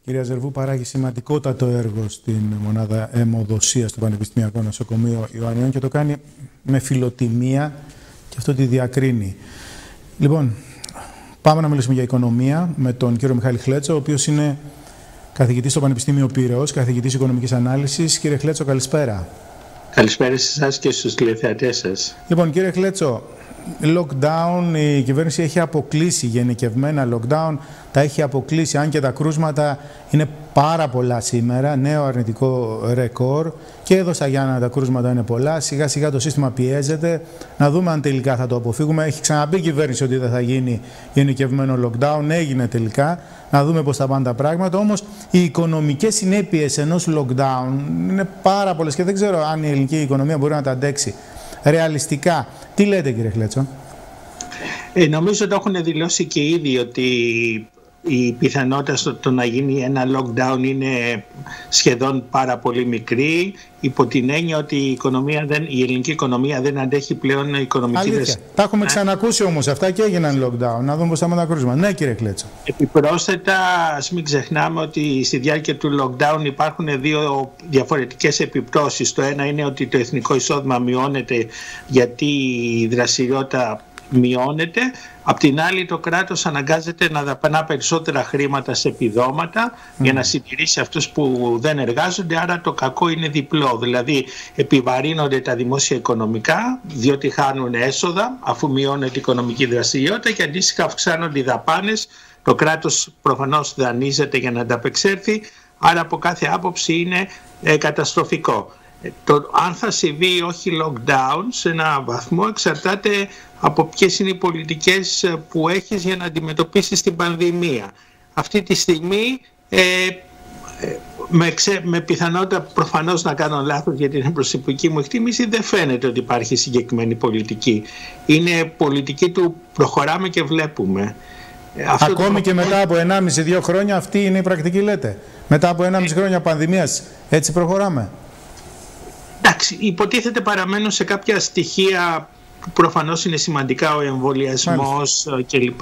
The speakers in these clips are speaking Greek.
Κυρία Ζερβού, παράγει σημαντικότατο έργο στην μονάδα αιμοδοσίας στο Πανεπιστημιακό Νοσοκομείο Ιωαννιών και το κάνει με φιλοτιμία και αυτό τη διακρίνει. Λοιπόν, πάμε να μιλήσουμε για οικονομία με τον κύριο Μιχάλη Χλέτσο, ο οποίος είναι καθηγητής στο Πανεπιστήμιο Πειραιώς, καθηγητής οικονομικής ανάλυσης. Κύριε Χλέτσο, καλησπέρα. Καλησπέρα σε εσάς και στους τηλεθεατές σας. Λοιπόν, κύριε Χλέτσο, lockdown, η κυβέρνηση έχει αποκλείσει γενικευμένα lockdown, τα έχει αποκλείσει, αν και τα κρούσματα είναι πάρα πολλά σήμερα, νέο αρνητικό ρεκόρ και εδώ στα Γιάννα τα κρούσματα είναι πολλά, σιγά σιγά το σύστημα πιέζεται, να δούμε αν τελικά θα το αποφύγουμε. Έχει ξαναπεί η κυβέρνηση ότι δεν θα γίνει γενικευμένο lockdown, έγινε τελικά, να δούμε πώς θα πάνε τα πράγματα, όμως οι οικονομικές συνέπειες ενός lockdown είναι πάρα πολλές και δεν ξέρω αν η ελληνική οικονομία μπορεί να τα αντέξει. Ρεαλιστικά, τι λέτε κύριε Χλέτσο? Νομίζω ότι έχουν δηλώσει και ήδη ότι η πιθανότητα στο να γίνει ένα lockdown είναι σχεδόν πάρα πολύ μικρή, υπό την έννοια ότι η ελληνική οικονομία δεν αντέχει πλέον οικονομική δράση. Τα έχουμε ξανακούσει όμως αυτά και έγιναν lockdown. Να δούμε πώς θα μετακρούσουμε. Ναι κύριε Χλέτσο. Επιπρόσθετα, ας μην ξεχνάμε ότι στη διάρκεια του lockdown υπάρχουν δύο διαφορετικές επιπτώσεις. Το ένα είναι ότι το εθνικό εισόδημα μειώνεται γιατί η δραστηριότητα μειώνεται. Απ' την άλλη, το κράτος αναγκάζεται να δαπανά περισσότερα χρήματα σε επιδόματα για να συντηρήσει αυτούς που δεν εργάζονται, άρα το κακό είναι διπλό. Δηλαδή επιβαρύνονται τα δημόσια οικονομικά διότι χάνουν έσοδα αφού μειώνεται η οικονομική δραστηριότητα και αντίστοιχα αυξάνονται οι δαπάνες. Το κράτος προφανώς δανείζεται για να ανταπεξέλθει, άρα από κάθε άποψη είναι καταστροφικό. Το αν θα συμβεί όχι lockdown σε ένα βαθμό εξαρτάται από ποιες είναι οι πολιτικές που έχεις για να αντιμετωπίσεις την πανδημία. Αυτή τη στιγμή με πιθανότητα προφανώς να κάνω λάθος γιατί είναι προσωπική μου εκτίμηση, δεν φαίνεται ότι υπάρχει συγκεκριμένη πολιτική. Είναι πολιτική του προχωράμε και βλέπουμε. Ακόμη και μετά από 1,5-2 χρόνια αυτή είναι η πρακτική λέτε? Μετά από 1,5 χρόνια πανδημίας έτσι προχωράμε? Εντάξει, υποτίθεται παραμένουν σε κάποια στοιχεία που προφανώς είναι σημαντικά, ο εμβολιασμός κλπ.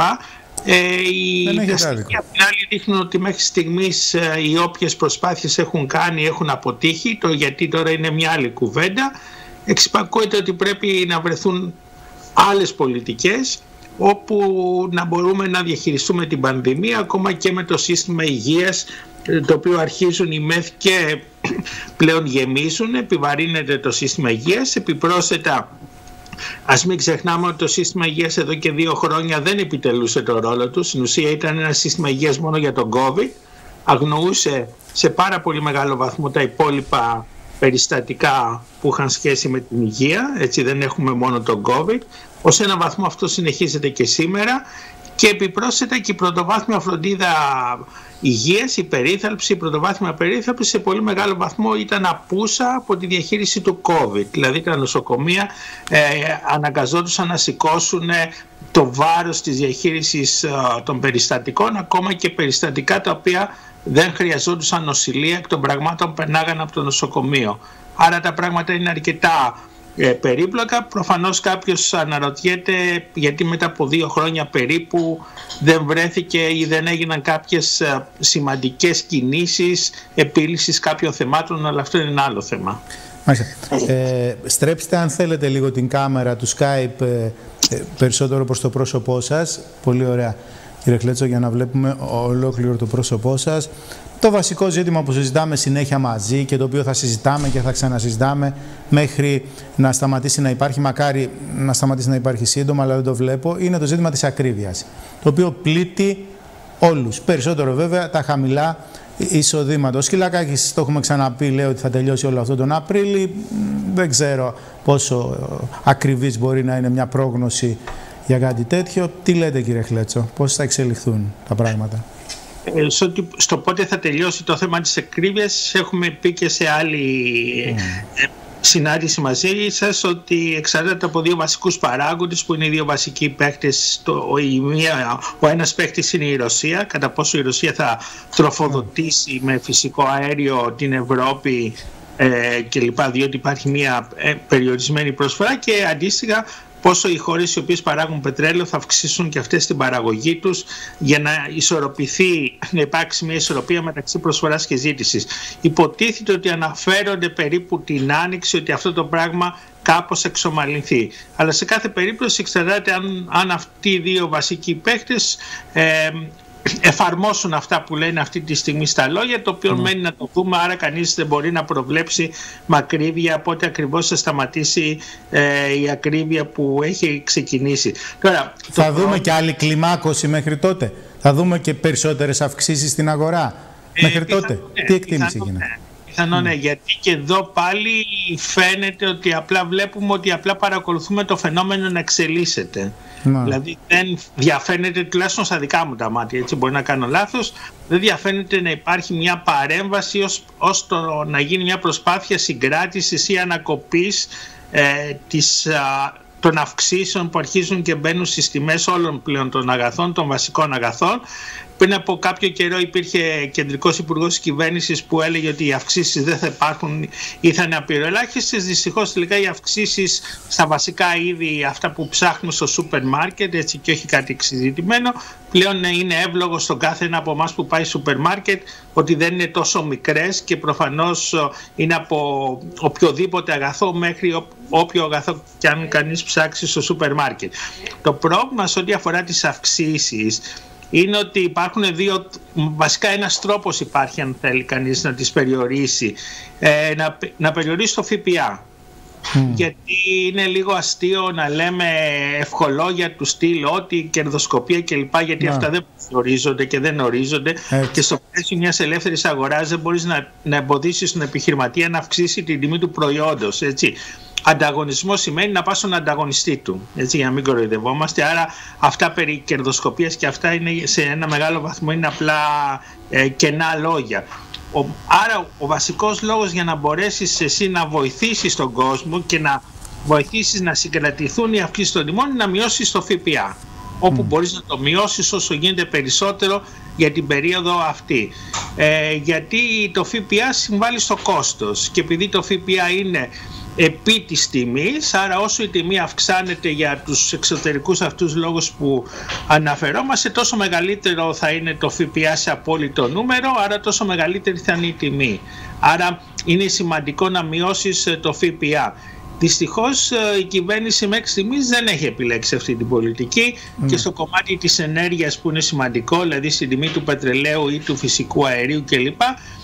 Τα στοιχεία απ' την άλλη δείχνουν ότι μέχρι στιγμής οι όποιες προσπάθειες έχουν κάνει έχουν αποτύχει, το γιατί τώρα είναι μια άλλη κουβέντα. Εξυπακούεται ότι πρέπει να βρεθούν άλλες πολιτικές όπου να μπορούμε να διαχειριστούμε την πανδημία ακόμα και με το σύστημα υγείας, το οποίο αρχίζουν οι ΜΕΘ και πλέον γεμίζουν, επιβαρύνεται το σύστημα υγείας. Επιπρόσθετα, ας μην ξεχνάμε ότι το σύστημα υγείας εδώ και 2 χρόνια δεν επιτελούσε το ρόλο του. Στην ουσία ήταν ένα σύστημα υγείας μόνο για τον COVID, αγνοούσε σε πάρα πολύ μεγάλο βαθμό τα υπόλοιπα περιστατικά που είχαν σχέση με την υγεία, έτσι δεν έχουμε μόνο τον COVID. Ως ένα βαθμό αυτό συνεχίζεται και σήμερα και επιπρόσθετα και η πρωτοβάθμια φροντίδα υγείας, η περίθαλψη, η πρωτοβάθμια περίθαλψη σε πολύ μεγάλο βαθμό ήταν απούσα από τη διαχείριση του COVID. Δηλαδή τα νοσοκομεία αναγκαζόντουσαν να σηκώσουν το βάρος της διαχείρισης των περιστατικών, ακόμα και περιστατικά τα οποία δεν χρειαζόντουσαν νοσηλεία, εκ των πραγμάτων περνάγαν από το νοσοκομείο. Άρα τα πράγματα είναι αρκετά περίπλοκα. Προφανώς κάποιος αναρωτιέται γιατί μετά από 2 χρόνια περίπου δεν βρέθηκε ή δεν έγιναν κάποιες σημαντικές κινήσεις επίλυσης κάποιων θεμάτων, αλλά αυτό είναι ένα άλλο θέμα. Στρέψτε αν θέλετε λίγο την κάμερα του Skype περισσότερο προς το πρόσωπό σας. Πολύ ωραία κύριε Χλέτσο, για να βλέπουμε ολόκληρο το πρόσωπό σας. Το βασικό ζήτημα που συζητάμε συνέχεια μαζί και το οποίο θα συζητάμε και θα ξανασυζητάμε μέχρι να σταματήσει να υπάρχει, μακάρι να σταματήσει να υπάρχει σύντομα, αλλά δεν το βλέπω, είναι το ζήτημα της ακρίβειας, το οποίο πλήττει όλους. Περισσότερο βέβαια τα χαμηλά εισοδήματα. Ο Σκυλακάκης, το έχουμε ξαναπεί, λέει ότι θα τελειώσει όλο αυτό τον Απρίλη. Δεν ξέρω πόσο ακριβής μπορεί να είναι μια πρόγνωση για κάτι τέτοιο. Τι λέτε κύριε Χλέτσο, πώς θα εξελιχθούν τα πράγματα? Στο πότε θα τελειώσει το θέμα της ακρίβειας έχουμε πει και σε άλλη συνάντηση μαζί σας ότι εξαρτάται από 2 βασικούς παράγοντες που είναι οι 2 βασικοί παίκτες. Ο ένας παίκτης είναι η Ρωσία, κατά πόσο η Ρωσία θα τροφοδοτήσει με φυσικό αέριο την Ευρώπη κλπ, διότι υπάρχει μια περιορισμένη προσφορά, και αντίστοιχα πόσο οι χώρες οι οποίες παράγουν πετρέλαιο θα αυξήσουν και αυτές την παραγωγή τους για να ισορροπηθεί, να υπάρξει μια ισορροπία μεταξύ προσφοράς και ζήτησης. Υποτίθεται ότι αναφέρονται περίπου την Άνοιξη ότι αυτό το πράγμα κάπως εξομαλυνθεί. Αλλά σε κάθε περίπτωση εξαρτάται αν αυτοί οι δύο βασικοί παίκτες εφαρμόσουν αυτά που λένε αυτή τη στιγμή στα λόγια, το οποίο μένει να το δούμε, άρα κανείς δεν μπορεί να προβλέψει μακρύβια πότε ακριβώς θα σταματήσει η ακρίβεια που έχει ξεκινήσει. Τώρα, θα δούμε και άλλη κλιμάκωση μέχρι τότε, θα δούμε και περισσότερες αυξήσεις στην αγορά μέχρι τότε. Τι εκτίμηση γίνεται? Πιθανόν ναι, γιατί και εδώ πάλι φαίνεται ότι απλά βλέπουμε ότι απλά παρακολουθούμε το φαινόμενο να εξελίσσεται. Δηλαδή δεν διαφαίνεται, τουλάχιστον στα δικά μου τα μάτια, έτσι μπορεί να κάνω λάθος, δεν διαφαίνεται να υπάρχει μια παρέμβαση ως το να γίνει μια προσπάθεια συγκράτησης ή ανακοπής των αυξήσεων που αρχίζουν και μπαίνουν στις τιμές όλων πλέον των αγαθών, των βασικών αγαθών. Πριν από κάποιο καιρό υπήρχε κεντρικός υπουργός της κυβέρνησης που έλεγε ότι οι αυξήσεις δεν θα υπάρχουν ή θα είναι απειροελάχιστες. Δυστυχώς τελικά οι αυξήσεις στα βασικά είδη, αυτά που ψάχνουμε στο σούπερ μάρκετ, έτσι και όχι κάτι εξειδικευμένο, πλέον είναι εύλογο στον κάθε ένα από εμάς που πάει σούπερ μάρκετ ότι δεν είναι τόσο μικρές και προφανώς είναι από οποιοδήποτε αγαθό μέχρι όποιο αγαθό και αν κανείς ψάξει στο σούπερ μάρκετ. Το πρόβλημα σε ό,τι αφορά τις αυξήσεις είναι ότι υπάρχουν βασικά ένας τρόπος υπάρχει αν θέλει κανείς να τις περιορίσει, να περιορίσει το ΦΠΑ. Γιατί είναι λίγο αστείο να λέμε ευχολόγια του στυλ ότι κερδοσκοπία κλπ. Γιατί αυτά δεν ορίζονται και δεν ορίζονται. Και στο πλαίσιο μιας ελεύθερης αγοράς δεν μπορείς να εμποδίσεις τον επιχειρηματία να αυξήσει την τιμή του προϊόντος. Έτσι. Ανταγωνισμό σημαίνει να πας στον ανταγωνιστή του, έτσι, για να μην κοροϊδευόμαστε. Άρα αυτά περί κερδοσκοπίας και αυτά είναι σε ένα μεγάλο βαθμό είναι απλά κενά λόγια. Άρα ο βασικός λόγος για να μπορέσεις εσύ να βοηθήσεις τον κόσμο και να βοηθήσεις να συγκρατηθούν οι αυξήσεις των τιμών είναι να μειώσεις το ΦΠΑ. Όπου μπορείς να το μειώσεις όσο γίνεται περισσότερο για την περίοδο αυτή. Γιατί το ΦΠΑ συμβάλλει στο κόστος και επειδή το ΦΠΑ είναι επί της τιμής, άρα όσο η τιμή αυξάνεται για τους εξωτερικούς αυτούς λόγους που αναφερόμαστε, τόσο μεγαλύτερο θα είναι το ΦΠΑ σε απόλυτο νούμερο, άρα τόσο μεγαλύτερη θα είναι η τιμή. Άρα είναι σημαντικό να μειώσεις το ΦΠΑ. Δυστυχώς η κυβέρνηση μέχρι στιγμής δεν έχει επιλέξει αυτή την πολιτική και στο κομμάτι της ενέργειας που είναι σημαντικό, δηλαδή στην τιμή του πετρελαίου ή του φυσικού αερίου κλπ,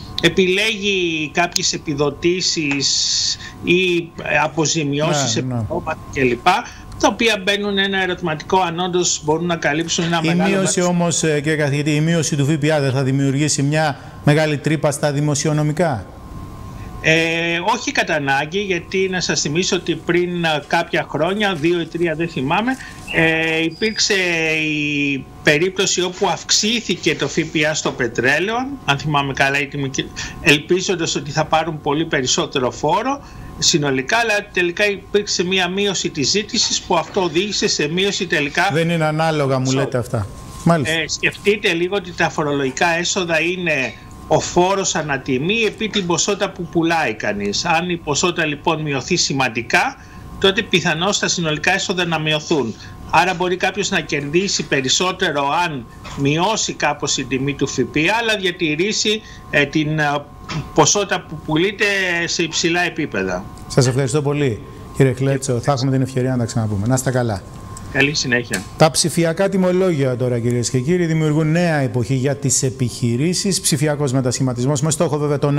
επιλέγει κάποιες επιδοτήσεις ή αποζημιώσεις επιδόματα κλπ, τα οποία μπαίνουν ένα ερωτηματικό αν όντως μπορούν να καλύψουν ένα μεγάλο... Η μείωση όμως, κύριε καθηγητή, η μείωση του ΦΠΑ δεν θα δημιουργήσει μια μεγάλη τρύπα στα δημοσιονομικά? Όχι κατά ανάγκη, γιατί να σας θυμίσω ότι πριν κάποια χρόνια, 2 ή 3 δεν θυμάμαι, υπήρξε η περίπτωση όπου αυξήθηκε το ΦΠΑ στο πετρέλαιο, αν θυμάμαι καλά, ελπίζοντας ότι θα πάρουν πολύ περισσότερο φόρο συνολικά, αλλά τελικά υπήρξε μία μείωση της ζήτησης που αυτό οδήγησε σε μείωση τελικά. Δεν είναι ανάλογα, μου λέτε αυτά. Μάλιστα. Σκεφτείτε λίγο ότι τα φορολογικά έσοδα είναι ο φόρος ανατιμή επί την ποσότητα που πουλάει κανείς. Αν η ποσότητα λοιπόν μειωθεί σημαντικά, τότε πιθανώς τα συνολικά έσοδα να μειωθούν. Άρα μπορεί κάποιος να κερδίσει περισσότερο αν μειώσει κάπως την τιμή του ΦΠΑ, αλλά διατηρήσει την ποσότητα που πουλείται σε υψηλά επίπεδα. Σας ευχαριστώ πολύ, κύριε Χλέτσο. Θα έχουμε την ευκαιρία να τα ξαναπούμε. Να είστε καλά. Καλή συνέχεια. Τα ψηφιακά τιμολόγια τώρα, κυρίες και κύριοι, δημιουργούν νέα εποχή για τις επιχειρήσεις. Ψηφιακός μετασχηματισμός με στόχο βέβαια τον